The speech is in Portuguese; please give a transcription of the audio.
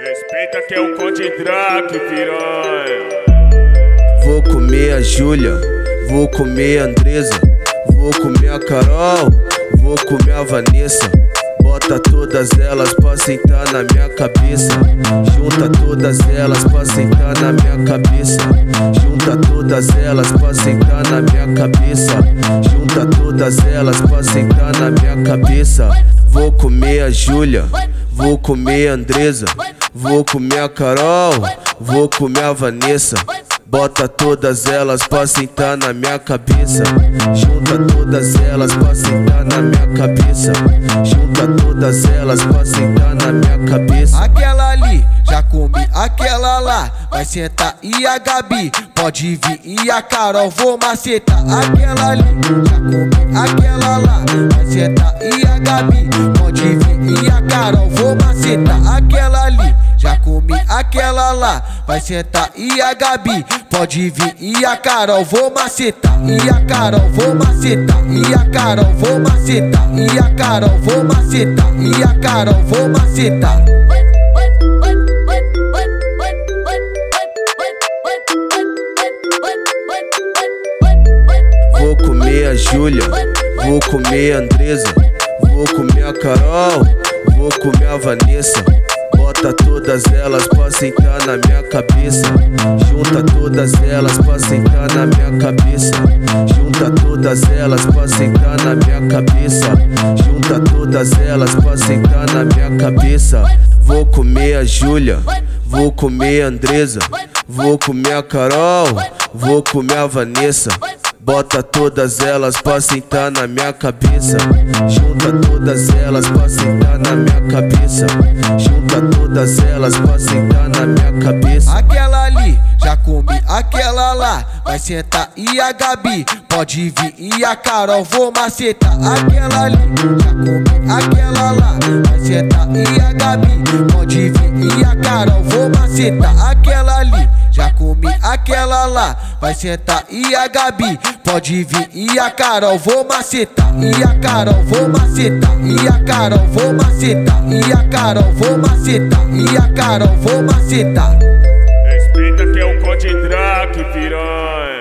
Respeita que é o Conde Drake, piranha. Vou comer a Júlia, vou comer a Andresa, vou comer a Carol, vou comer a Vanessa. Bota todas elas pra sentar na minha cabeça. Junta todas elas pra sentar na minha cabeça. Junta todas elas pra sentar na minha cabeça. Junta todas elas pra sentar na minha cabeça. Vou comer a Júlia, vou comer a Andresa, vou comer a Carol, vou comer a Vanessa. Bota todas elas pra sentar na minha cabeça. Junta todas elas pra sentar na minha cabeça. Junta todas elas pra sentar na minha cabeça. Aquela ali, já comi aquela lá. Vai sentar e a Gabi pode vir e a Carol vou macetar. Aquela ali, já comi aquela lá. Vai sentar e a Gabi pode vir e a Carol vou macetar. Aquela ali, já comi aquela lá. Vai sentar e a Gabi pode vir e a Carol vou macetar. E a Carol vou macetar. E a Carol vou macetar. E a Carol vou macetar. E a Carol vou macetar. Vou comer a Júlia, vou comer a Andresa, vou comer a Carol, vou comer a Vanessa. Bota todas elas pra sentar na minha cabeça. Junta todas elas pra sentar na minha cabeça. Junta todas elas pra sentar na minha cabeça. Junta todas elas pra sentar na minha cabeça. Vou comer a Júlia, vou comer a Andresa, vou comer a Carol, vou comer a Vanessa. Bota todas elas pra sentar na minha cabeça. Junta todas elas pra sentar na minha cabeça. Junta todas elas pra sentar na minha cabeça. Aquela ali, já comi aquela lá. Vai sentar e a Gabi pode vir e a Carol vou macetar. Aquela ali, já comi aquela lá. Vai sentar e a Gabi pode vir e a Carol vou macetar. Aquela ali, já comi aquela lá. Vai sentar e a Gabi pode vir e a Carol vou macetar. E a Carol vou macetar. E a Carol vou macetar. E a Carol vou macetar. E a Carol vou macetar. Respeita que é o Conde Drake, piranha.